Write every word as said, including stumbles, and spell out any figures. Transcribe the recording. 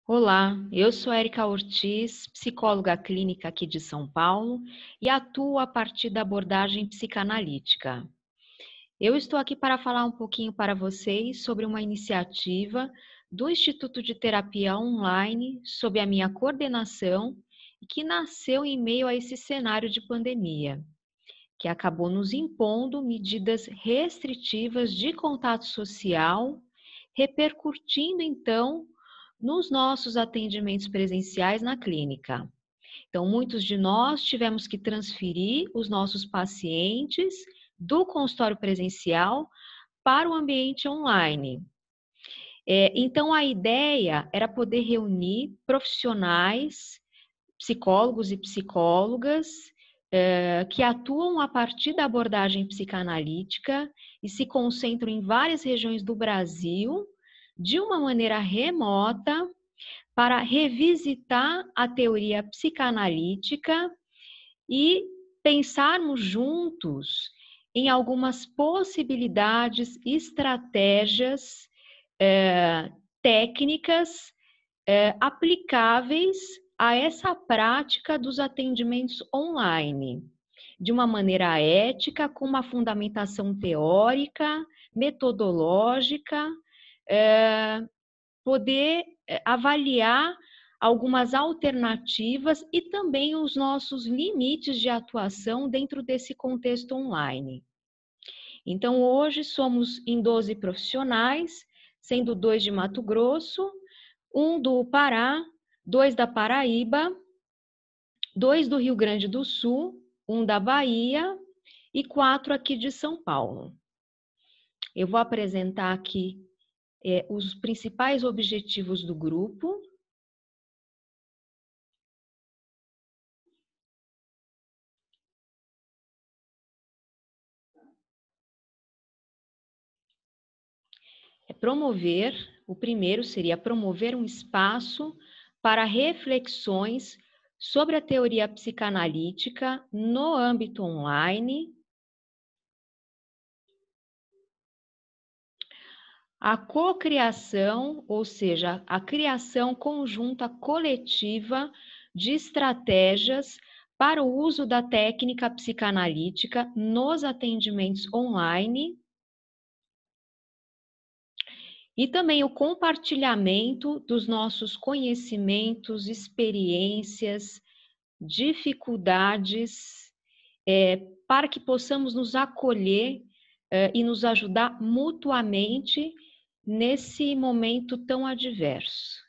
Olá, eu sou Érica Ortiz, psicóloga clínica aqui de São Paulo e atuo a partir da abordagem psicanalítica. Eu estou aqui para falar um pouquinho para vocês sobre uma iniciativa do Instituto de Terapia Online, sob a minha coordenação, e que nasceu em meio a esse cenário de pandemia, que acabou nos impondo medidas restritivas de contato social, repercutindo então nos nossos atendimentos presenciais na clínica. Então, muitos de nós tivemos que transferir os nossos pacientes do consultório presencial para o ambiente online. É, então, a ideia era poder reunir profissionais, psicólogos e psicólogas, é, que atuam a partir da abordagem psicanalítica e se concentram em várias regiões do Brasil, de uma maneira remota, para revisitar a teoria psicanalítica e pensarmos juntos em algumas possibilidades, estratégias, eh, técnicas eh, aplicáveis a essa prática dos atendimentos online, de uma maneira ética, com uma fundamentação teórica, metodológica, eh, poder avaliar algumas alternativas e também os nossos limites de atuação dentro desse contexto online. Então, hoje somos em doze profissionais, sendo dois de Mato Grosso, um do Pará, dois da Paraíba, dois do Rio Grande do Sul, um da Bahia e quatro aqui de São Paulo. Eu vou apresentar aqui é, os principais objetivos do grupo. É promover, o primeiro seria promover um espaço para reflexões sobre a teoria psicanalítica no âmbito online, a cocriação, ou seja, a criação conjunta coletiva de estratégias para o uso da técnica psicanalítica nos atendimentos online, e também o compartilhamento dos nossos conhecimentos, experiências, dificuldades, é, para que possamos nos acolher é, e nos ajudar mutuamente nesse momento tão adverso.